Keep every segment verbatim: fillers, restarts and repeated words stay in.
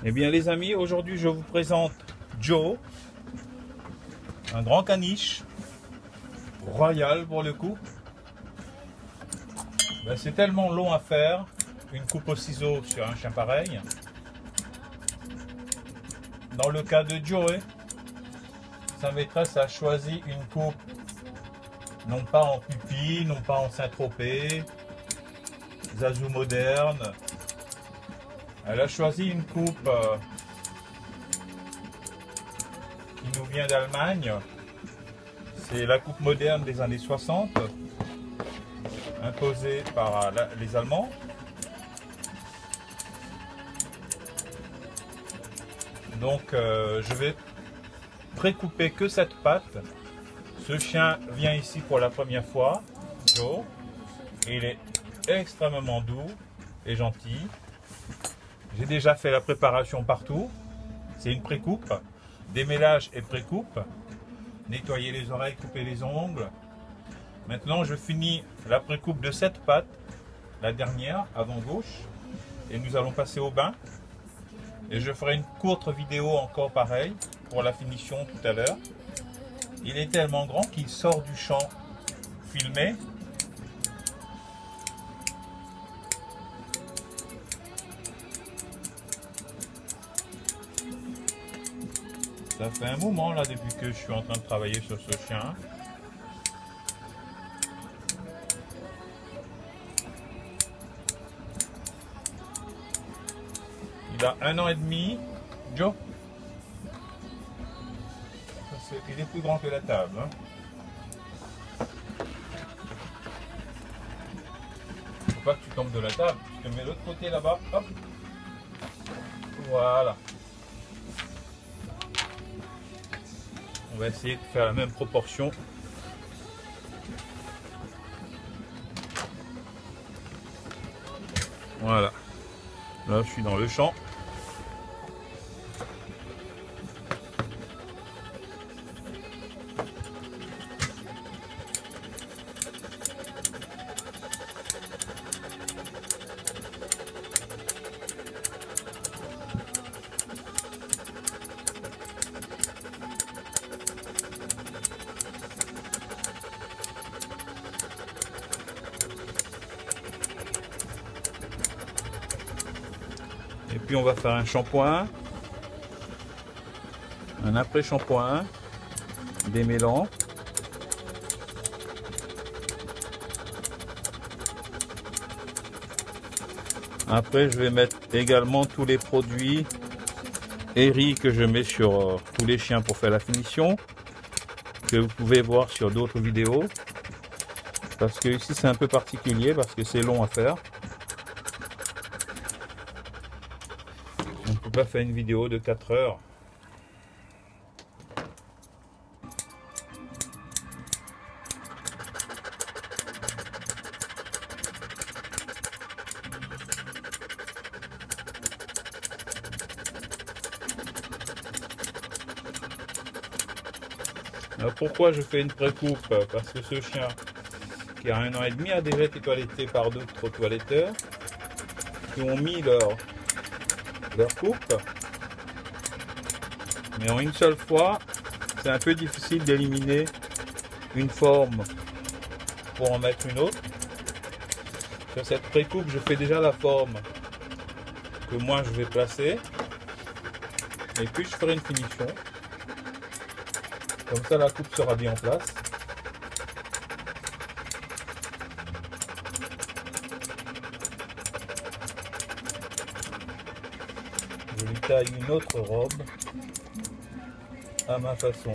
Eh bien les amis, aujourd'hui je vous présente Joe, un grand caniche, royal pour le coup. Ben, c'est tellement long à faire, une coupe au ciseau sur un chien pareil. Dans le cas de Joe, sa maîtresse a choisi une coupe non pas en pupille, non pas en Saint-Tropez, Zazou moderne. Elle a choisi une coupe euh, qui nous vient d'Allemagne. C'est la coupe moderne des années soixante, imposée par la, les Allemands. Donc euh, je vais précouper que cette patte. Ce chien vient ici pour la première fois, Joe, et il est extrêmement doux et gentil. J'ai déjà fait la préparation partout. C'est une précoupe, démêlage et précoupe. Nettoyer les oreilles, couper les ongles. Maintenant, je finis la précoupe de cette patte, la dernière, avant gauche, et nous allons passer au bain. Et je ferai une courte vidéo encore pareil pour la finition tout à l'heure. Il est tellement grand qu'il sort du champ filmé. Ça fait un moment là depuis que je suis en train de travailler sur ce chien. Il a un an et demi, Joe. Il est plus grand que la table. Hein. Faut pas que tu tombes de la table. Je te mets l'autre côté là-bas. Hop. Voilà. On va essayer de faire la même proportion. Voilà. Là, je suis dans le champ. Et puis on va faire un shampoing, un après-shampoing, démêlant. Après je vais mettre également tous les produits Eri que je mets sur euh, tous les chiens pour faire la finition, que vous pouvez voir sur d'autres vidéos. Parce que ici c'est un peu particulier parce que c'est long à faire. On ne peut pas faire une vidéo de quatre heures. Alors pourquoi je fais une précoupe? Parce que ce chien qui a un an et demi a déjà été toiletté par d'autres toiletteurs qui ont mis leur leur coupe, mais en une seule fois c'est un peu difficile d'éliminer une forme pour en mettre une autre. Sur cette précoupe je fais déjà la forme que moi je vais placer et puis je ferai une finition comme ça, la coupe sera bien en place. Je lui taille une autre robe à ma façon.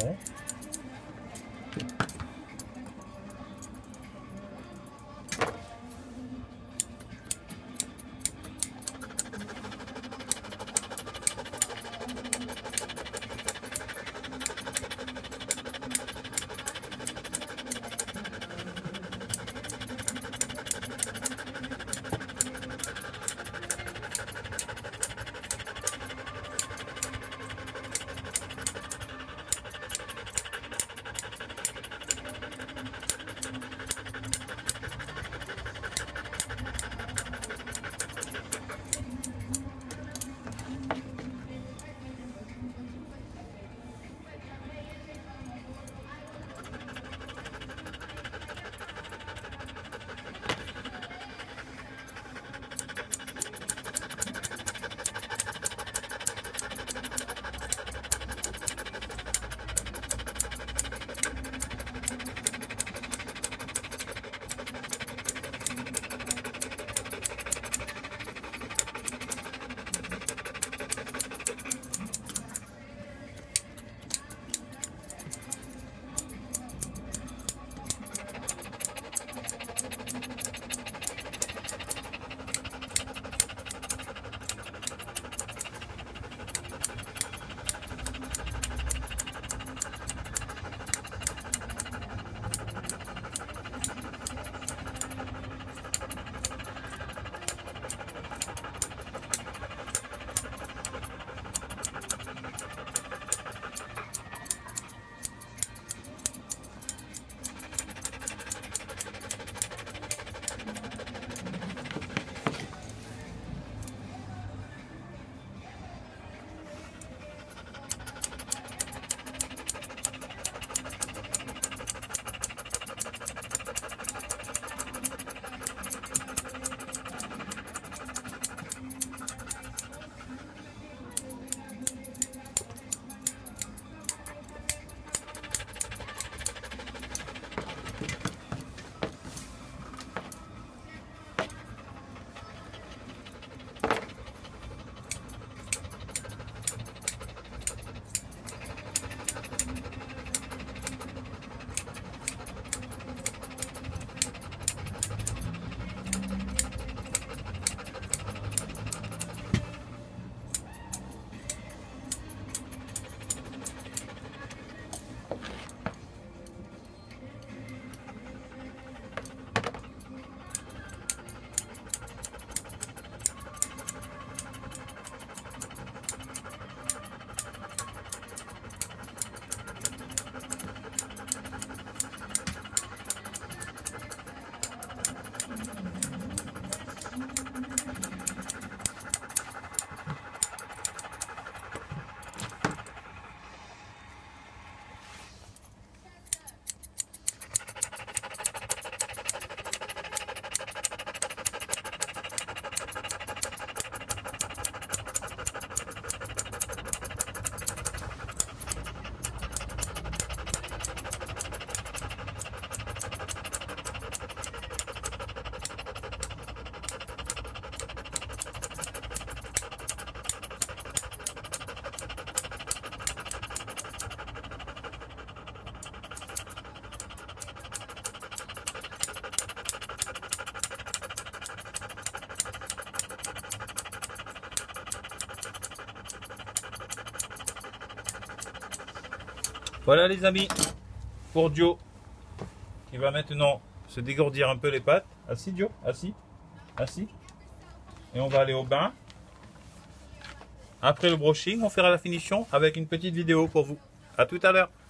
Voilà les amis, pour Joe, qui va maintenant se dégourdir un peu les pattes. Assis Joe, assis, assis. Et on va aller au bain. Après le brushing, on fera la finition avec une petite vidéo pour vous. À tout à l'heure.